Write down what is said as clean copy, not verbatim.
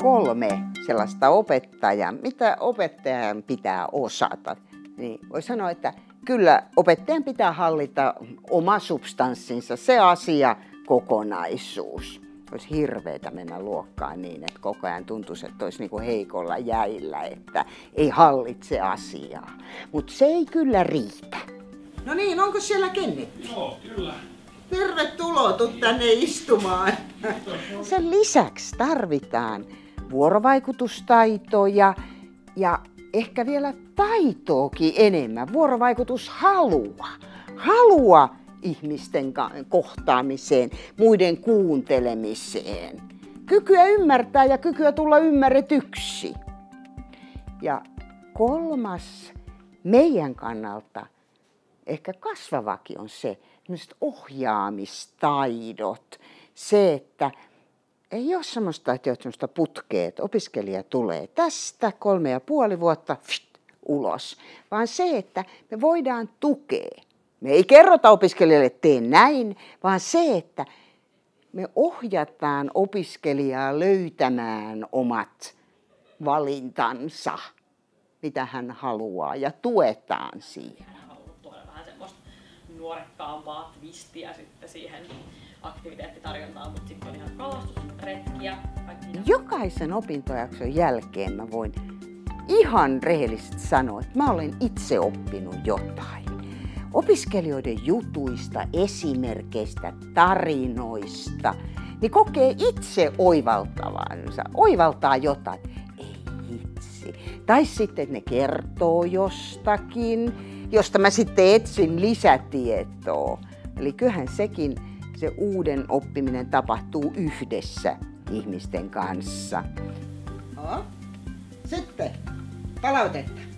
3 sellaista opettajaa, mitä opettajan pitää osata. Niin voi sanoa, että kyllä opettajan pitää hallita oma substanssinsa, se asia, kokonaisuus. Olisi hirveetä mennä luokkaan niin, että koko ajan tuntuisi, että olisi niinku heikolla jäillä, että ei hallitse asiaa. Mutta se ei kyllä riitä. No niin, onko siellä kennetty? Joo, kyllä. Tervetuloa, tuu tänne istumaan. Sen lisäksi tarvitaan vuorovaikutustaitoja ja ehkä vielä taitoakin enemmän, vuorovaikutushalua. Halua ihmisten kohtaamiseen, muiden kuuntelemiseen. Kykyä ymmärtää ja kykyä tulla ymmärretyksi. Ja 3. meidän kannalta ehkä kasvavakin on se, ohjaamistaidot. Se, että ei ole semmoista, että on semmoista putkea, että opiskelija tulee tästä 3,5 vuotta ulos, vaan se, että me voidaan tukea. Me ei kerrota opiskelijalle, että tee näin, vaan se, että me ohjataan opiskelijaa löytämään omat valintansa, mitä hän haluaa, ja tuetaan siihen. Hän haluaa tuoda vähän semmoista nuorekkaampaa twistiä sitten siihen aktiviteettitarjontaan, mutta sitten on ihan kalastusretkiä. Jokaisen opintojakson jälkeen mä voin ihan rehellisesti sanoa, että mä olen itse oppinut jotain. Opiskelijoiden jutuista, esimerkkeistä, tarinoista, niin kokee itse oivaltavansa, oivaltaa jotain. Ei itse. Tai sitten ne kertoo jostakin, josta mä sitten etsin lisätietoa. Eli kyllähän sekin, se uuden oppiminen tapahtuu yhdessä ihmisten kanssa. Sitten palautetta.